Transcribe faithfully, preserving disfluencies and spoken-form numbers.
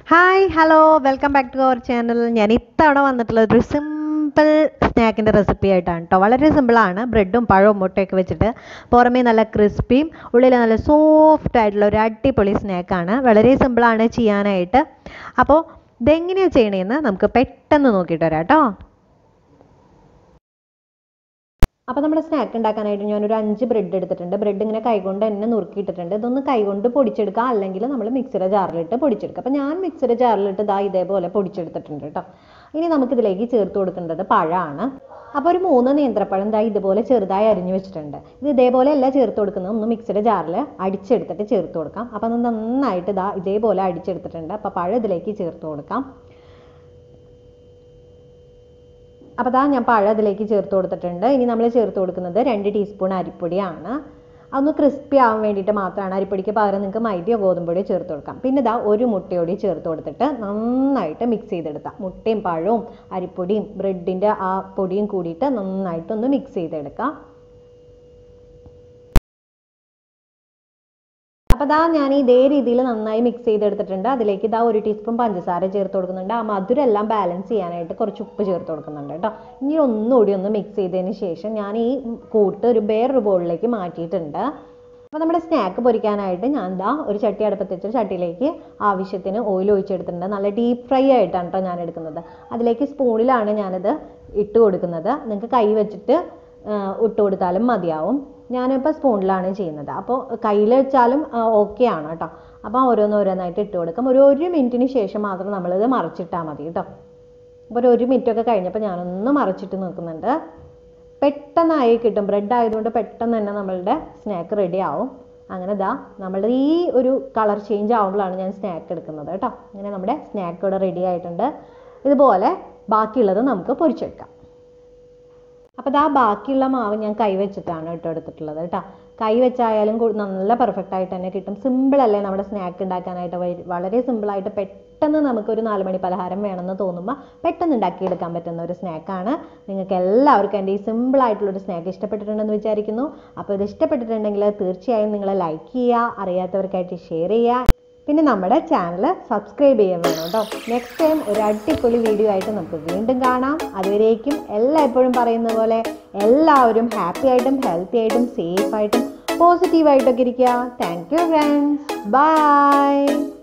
Hi hello welcome back to our channel. ഞാൻ ഇത്തവണ വന്നിട്ടുള്ളത് ഒരു സിമ്പിൾ സ്നാക്കിൻ്റെ റെസിപ്പി ആയിട്ടാണ് കേട്ടോ. വളരെ സിമ്പിളാണ്. ബ്രെഡും പഴവും മുട്ടയൊക്കെ വെച്ചിട്ട് പുറമേ നല്ല ക്രിസ്പിയും ഉള്ളിൽ നല്ല സോഫ്റ്റ് ആയിട്ടുള്ള ഒരു അടിപൊളി സ്നാക്കാണ്. വളരെ സിമ്പിളാണ് ചെയ്യാനായിട്ട്. അപ്പോൾ ഇതെങ്ങനെയാണ് ചെയ്യണതെന്ന് നമുക്ക് പെട്ടെന്ന് നോക്കിയിട്ട് വരാം കേട്ടോ. അപ്പോൾ നമ്മുടെ സ്നാക്ക് ഉണ്ടാക്കാനായിട്ട് ഞാനൊരു അഞ്ച് ബ്രെഡ് എടുത്തിട്ടുണ്ട്. ബ്രെഡ് ഇങ്ങനെ കൈകൊണ്ട് തന്നെ നുറുക്കിയിട്ടിട്ടുണ്ട്. ഇതൊന്ന് കൈകൊണ്ട് പൊടിച്ചെടുക്കുക, അല്ലെങ്കിൽ നമ്മൾ മിക്സിയുടെ ജാറിലിട്ട് പൊടിച്ചെടുക്കുക. അപ്പോൾ ഞാൻ മിക്സിയുടെ ജാറിലിട്ട് ഇതാ ഇതേപോലെ പൊടിച്ചെടുത്തിട്ടുണ്ട് കേട്ടോ. ഇനി നമുക്കിതിലേക്ക് ചേർത്ത് കൊടുക്കേണ്ടത് പഴമാണ്. അപ്പോൾ ഒരു മൂന്ന് നേന്ത്രപ്പഴം ഇതാ ഇതുപോലെ ചെറുതായി അരിഞ്ഞു വെച്ചിട്ടുണ്ട്. ഇത് ഇതേപോലെ അല്ല ചേർത്ത് കൊടുക്കുന്നത്, ഒന്ന് മിക്സിയുടെ ജാറിൽ അടിച്ചെടുത്തിട്ട് ചേർത്ത് കൊടുക്കാം. അപ്പോൾ അത് നന്നായിട്ട് ഇതാ ഇതേപോലെ അടിച്ചെടുത്തിട്ടുണ്ട്. അപ്പോൾ പഴം ഇതിലേക്ക് ചേർത്ത് കൊടുക്കാം. അപ്പോൾ അതാ ഞാൻ പഴം അതിലേക്ക് ചേർത്ത് കൊടുത്തിട്ടുണ്ട്. ഇനി നമ്മൾ ചേർത്ത് കൊടുക്കുന്നത് രണ്ട് ടീസ്പൂൺ അരിപ്പൊടിയാണ്. അതൊന്ന് ക്രിസ്പി ആവാൻ വേണ്ടിയിട്ട് മാത്രമാണ്. അരിപ്പൊടിക്ക് പകരം നിങ്ങൾക്ക് മൈദയോ ഗോതമ്പൊടിയോ ചേർത്ത് കൊടുക്കാം. പിന്നെ ഇതാ ഒരു മുട്ടയോടി ചേർത്ത് കൊടുത്തിട്ട് നന്നായിട്ട് മിക്സ് ചെയ്തെടുക്കാം. മുട്ടയും പഴവും അരിപ്പൊടിയും ബ്രെഡിൻ്റെ ആ പൊടിയും കൂടിയിട്ട് നന്നായിട്ടൊന്ന് മിക്സ് ചെയ്തെടുക്കാം. അപ്പോൾ ഇതാ ഞാൻ ഇതേ രീതിയിൽ നന്നായി മിക്സ് ചെയ്തെടുത്തിട്ടുണ്ട്. അതിലേക്ക് ഇതാ ഒരു ടീസ്പൂൺ പഞ്ചസാര ചേർത്ത് കൊടുക്കുന്നുണ്ട്. ആ മധുരമെല്ലാം ബാലൻസ് ചെയ്യാനായിട്ട് കുറച്ച് ഉപ്പ് ചേർത്ത് കൊടുക്കുന്നുണ്ട് കേട്ടോ. ഇനി ഒന്നുകൂടി ഒന്ന് മിക്സ് ചെയ്തതിന് ശേഷം ഞാൻ ഈ കൂട്ട് ഒരു വേറൊരു ബൗളിലേക്ക് മാറ്റിയിട്ടുണ്ട്. അപ്പോൾ നമ്മുടെ സ്നാക്ക് പൊരിക്കാനായിട്ട് ഞാൻ ഇതാ ഒരു ചട്ടി അടുപ്പത്ത് വെച്ചിട്ട് ചട്ടിയിലേക്ക് ആവശ്യത്തിന് ഓയിൽ ഒഴിച്ചെടുത്തിട്ടുണ്ട്. നല്ല ഡീപ്പ് ഫ്രൈ ആയിട്ടാണ് കേട്ടോ ഞാൻ എടുക്കുന്നത്. അതിലേക്ക് സ്പൂണിലാണ് ഞാനിത് ഇട്ട് കൊടുക്കുന്നത്. നിങ്ങൾക്ക് കൈ വെച്ചിട്ട് ഇട്ട് കൊടുത്താലും മതിയാവും. ഞാനിപ്പോൾ സ്പൂണിലാണ് ചെയ്യുന്നത്. അപ്പോൾ കയ്യിൽ വെച്ചാലും ഓക്കെ ആണ് കേട്ടോ. അപ്പോൾ ഓരോന്ന് ഓരോന്നായിട്ട് ഇട്ട് കൊടുക്കാം. ഒരു ഒരു മിനിറ്റിന് ശേഷം മാത്രം നമ്മളിത് മറിച്ചിട്ടാൽ മതി കേട്ടോ. അപ്പോൾ ഒരു ഒരു മിനിറ്റൊക്കെ കഴിഞ്ഞപ്പോൾ ഞാനൊന്ന് മറിച്ചിട്ട് നോക്കുന്നുണ്ട്. പെട്ടെന്നായി കിട്ടും. ബ്രെഡ് ആയതുകൊണ്ട് പെട്ടെന്ന് തന്നെ നമ്മളുടെ സ്നാക്ക് റെഡി ആവും. അങ്ങനെ ഇതാ നമ്മളുടെ ഈ ഒരു കളർ ചേഞ്ച് ആവുമ്പോഴാണ് ഞാൻ സ്നാക്ക് എടുക്കുന്നത് കേട്ടോ. അങ്ങനെ നമ്മുടെ സ്നാക്ക് ഇവിടെ റെഡി ആയിട്ടുണ്ട്. ഇതുപോലെ ബാക്കിയുള്ളത് നമുക്ക് പൊരിച്ചെടുക്കാം. അപ്പോൾ ഇതാ ബാക്കിയുള്ള മാവ് ഞാൻ കൈ വെച്ചിട്ടാണ് ഇട്ട് എടുത്തിട്ടുള്ളത് കേട്ടോ. കൈ വെച്ചായാലും നല്ല പെർഫെക്റ്റ് ആയിട്ട് തന്നെ കിട്ടും. സിമ്പിളല്ലേ നമ്മുടെ സ്നാക്ക് ഉണ്ടാക്കാനായിട്ട്. വളരെ സിമ്പിളായിട്ട് പെട്ടെന്ന് നമുക്കൊരു നാല് മണി പലഹാരം വേണമെന്ന് തോന്നുമ്പോൾ പെട്ടെന്ന് ഉണ്ടാക്കിയെടുക്കാൻ പറ്റുന്ന ഒരു സ്നാക്കാണ്. നിങ്ങൾക്ക് എല്ലാവർക്കും എൻ്റെ ഈ സിമ്പിളായിട്ടുള്ളൊരു സ്നാക്ക് ഇഷ്ടപ്പെട്ടിട്ടുണ്ടെന്ന് വിചാരിക്കുന്നു. അപ്പോൾ ഇത് ഇഷ്ടപ്പെട്ടിട്ടുണ്ടെങ്കിൽ തീർച്ചയായും നിങ്ങൾ ലൈക്ക് ചെയ്യുക, അറിയാത്തവർക്കായിട്ട് ഷെയർ ചെയ്യുക. പിന്നെ നമ്മുടെ ചാനൽ സബ്സ്ക്രൈബ് ചെയ്യാൻ വേണം കേട്ടോ. നെക്സ്റ്റ് ടൈം ഒരു അടിപൊളി വീഡിയോ ആയിട്ട് നമുക്ക് വീണ്ടും കാണാം. അതുവരേക്കും എല്ലായ്പ്പോഴും പറയുന്ന പോലെ എല്ലാവരും ഹാപ്പി ആയിട്ടും ഹെൽത്തി ആയിട്ടും സേഫ് ആയിട്ടും പോസിറ്റീവായിട്ടൊക്കെ ഇരിക്കുക. Thank you friends. ബൈ.